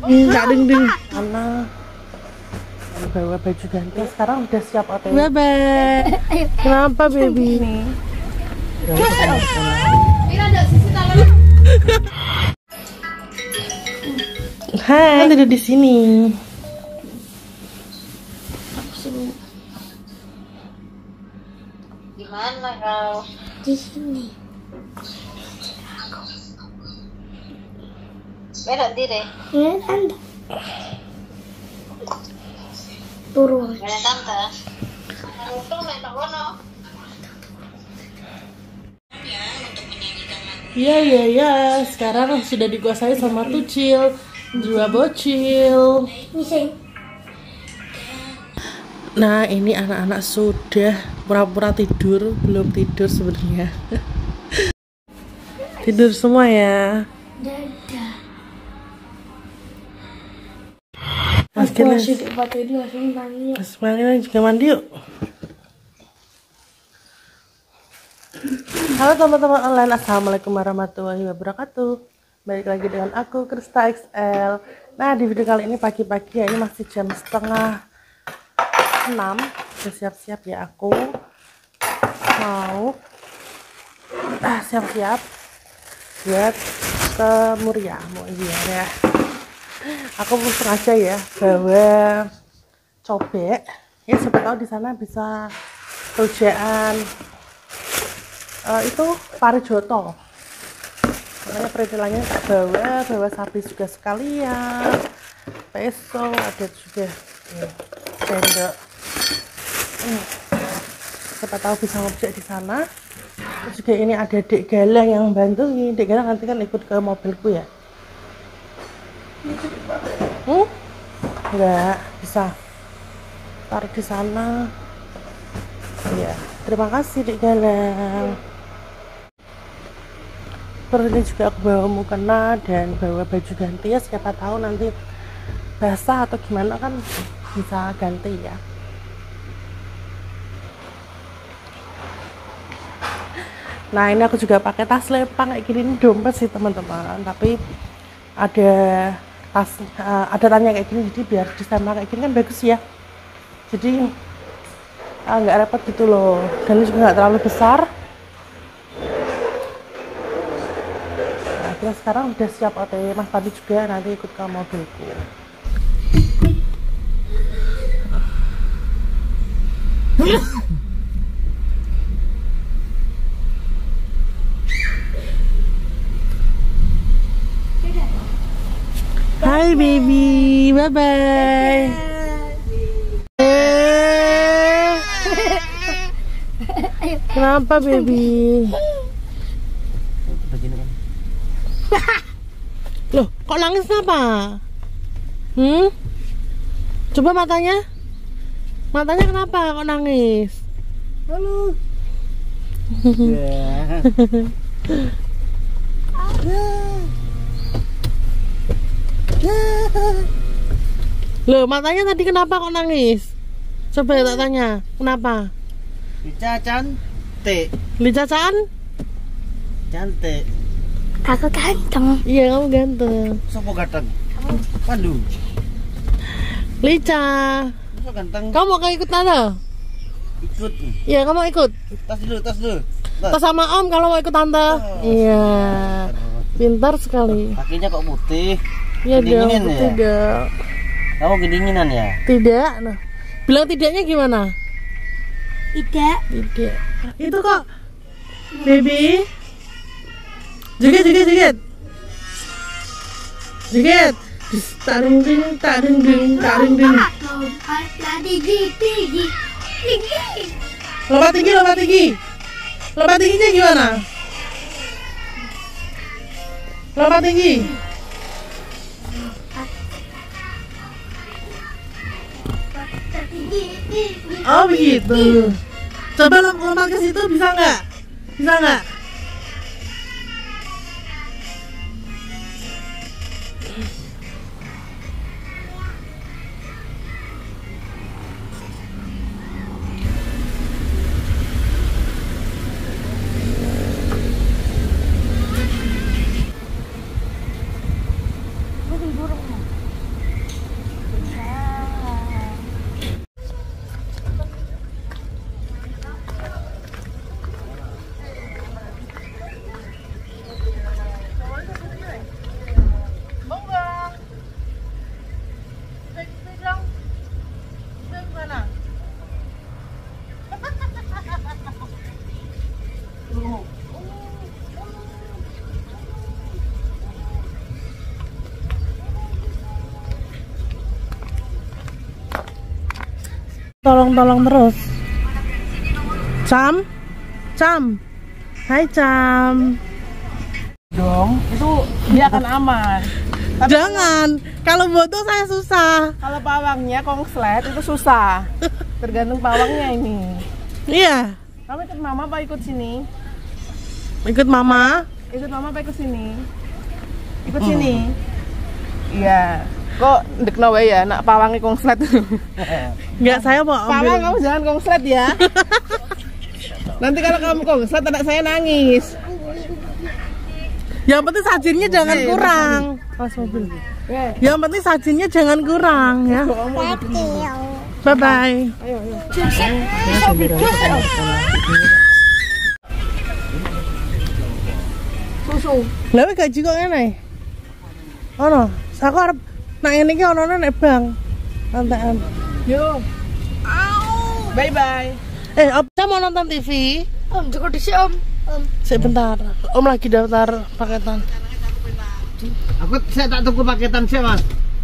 Nggak ding karena bawa baju ganti. Sekarang udah siap OTW. Bebe. Kenapa baby? Hai, tidur di sini. Di mana kau? Di sini. Berat diri. Ya, tante. Turun. Berat tante. Itu main kono. Iya. Sekarang sudah dikuasai sama Tucil, jiwa bocil. Mising. Nah, ini anak-anak sudah pura-pura tidur, belum tidur sebenarnya. Tidur semua ya. Dadah. Mas Aku Giles, masih di batu ini langsung tanya. Mas Giles juga mandi yuk. Halo teman-teman online, assalamualaikum warahmatullahi wabarakatuh. Balik lagi dengan aku Krista XL. Nah, di video kali ini pagi-pagi ya, ini masih jam 5:30. Udah siap-siap ya, aku mau siap-siap buat ke Muria, mau ya. Aku sengaja ya bawa cobek. Ya siapa tahu di sana bisa rujaan itu parijoto. Makanya perintilannya bawa sapi juga sekalian, peso ada juga sendok. Siapa tahu bisa ngojek di sana. Terus juga ini ada Dek Galang yang bantuin. Dek Galang nanti kan ikut ke mobilku ya. Enggak bisa taruh di sana. Ya, terima kasih Dek Galang. Terus ini juga aku bawa mukena dan bawa baju ganti ya, siapa tahu nanti basah atau gimana kan bisa ganti ya. Nah, ini aku juga pakai tas lepang kayak gini, ini dompet sih teman-teman, tapi ada tas ada tanya kayak gini, jadi biar disama kayak gini kan bagus ya, jadi nggak repot gitu loh, dan ini juga nggak terlalu besar. Nah, kita sekarang udah siap OTW. Mas tadi juga nanti ikut ke mobilku. Hai baby, bye bye. Kenapa baby? Loh, kok nangis kenapa? Coba matanya. Matanya kenapa kok nangis? Halo. Loh, matanya tadi kenapa kok nangis? Coba tak tanya, kenapa? Lica cantik. Lica Cantik. Aku ganteng. Iya, kamu ganteng. Sopo ganteng? Pandu. Lica, Sopo ganteng? kamu mau ikut tante? Ikut. Iya, kamu ikut. Tas dulu. Tas sama Om kalau mau ikut tante. Iya. Pintar sekali. Kakinya kok putih. Iya dong, Kedinginan ya? tidak. Kamu kedinginan ya? Tidak. Nah, bilang tidaknya gimana? Tidak. Tidak. Itu kok, baby. Joget. Taring ding. Lompat tinggi. Lompat tinggi. Lompat tingginya gimana? Lompat tinggi. Oh begitu. Coba lompat ke situ, bisa nggak? Tolong terus. Cam. Hai Cam. Dong, itu dia akan aman. Tapi Jangan. Kalau bodoh saya susah. kalau pawangnya kongslet itu susah. Tergantung pawangnya ini. Iya. Kamu ikut mama apa ikut sini? Ikut mama. Ikut mama apa ikut sini? Ikut sini. Iya. Kok ndekno wae ya nak pawangnya kongslet. Enggak, saya mau Pawang ambil. kamu jangan kongslet ya. Nanti kalau kamu kongslet anak saya nangis. Yang penting sajinya jangan kurang. Pas mobil. Yang penting sajinya jangan kurang ya. Bye bye. Susu. Lah wis gaji kok ngene. Ono, aku arep nak ngene iki ono nek bang. Santean. Yo. Bye bye. Om mau nonton TV? Om, cukup di sini Om. Sebentar. Om lagi daftar paketan. Saya tak tunggu paketan sih, Mas.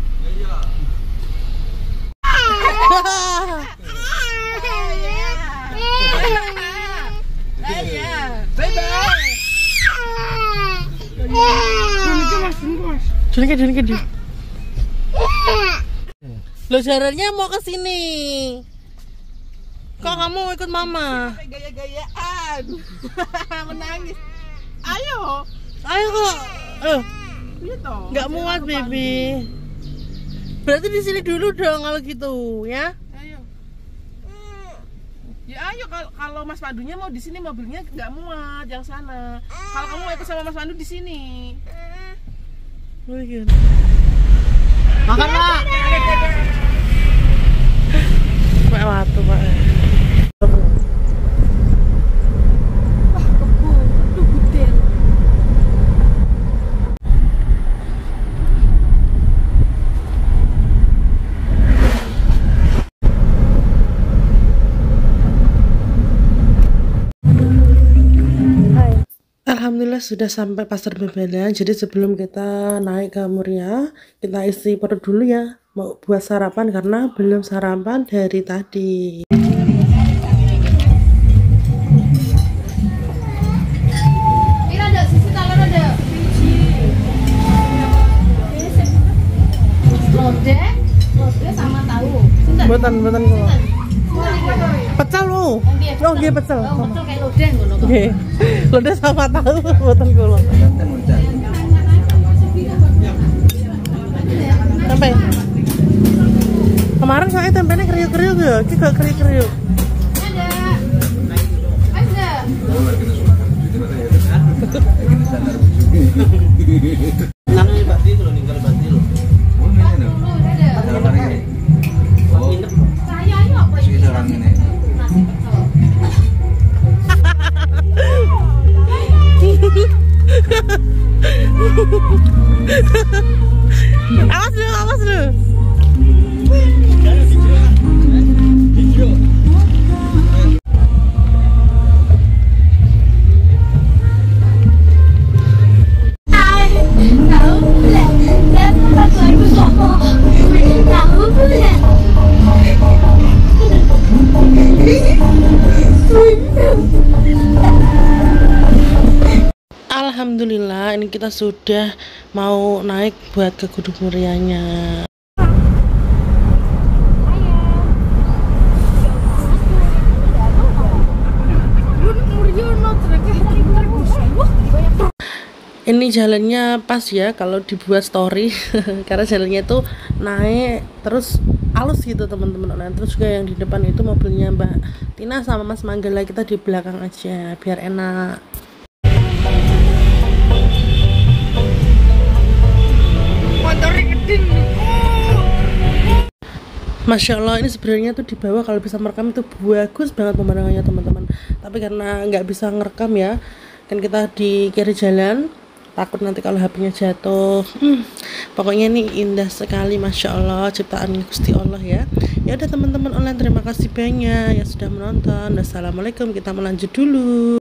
Bye bye. Jonik. Lo jalannya mau ke sini. Kok kamu ikut mama? Gaya-gayaan. Menangis. Ayo. Ayo kok. Iya toh. Nggak muat, baby. Berarti di sini dulu dong kalau gitu, ya? Ayo. Ya ayo kalau Mas Pandunya mau di sini mobilnya nggak muat, yang sana. Kalau kamu mau ikut sama Mas Pandu di sini. Makan, Pak. Pak waktu, Pak. Alhamdulillah sudah sampai pasar Bebelan. Jadi sebelum kita naik ke Muria, kita isi perut dulu ya. Mau buat sarapan karena belum sarapan dari tadi. Lodeh sama tahu. Buatan kok. Pecel lu. Oh, nggih pecel. Betul kayak lodeh ngono kok. Nggih. Lodeh sama tahu buatan kula. Tempe. Kemarin saya tempenya kriuk-kriuk ya, iki gak kriuk-kriuk. Nang bati lo ninggal bati lo. Awas lu. Alhamdulillah ini kita sudah mau naik buat ke Gunung Murianya. Ini jalannya pas ya kalau dibuat story karena jalannya itu naik terus halus gitu teman-teman. Nah, terus juga yang di depan itu mobilnya Mbak Tina sama Mas Manggala, kita di belakang aja biar enak. Masya Allah, ini sebenarnya tuh di bawah kalau bisa merekam itu bagus banget pemandangannya teman-teman. Tapi karena nggak bisa ngerekam ya, kan kita di kiri jalan, takut nanti kalau HP-nya jatuh. Pokoknya ini indah sekali, Masya Allah, ciptaan Gusti Allah ya. Ya udah teman-teman online, terima kasih banyak yang sudah menonton. Wassalamualaikum, kita melanjut dulu.